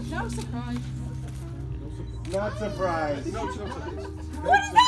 No surprise. Not surprised. No, What is that?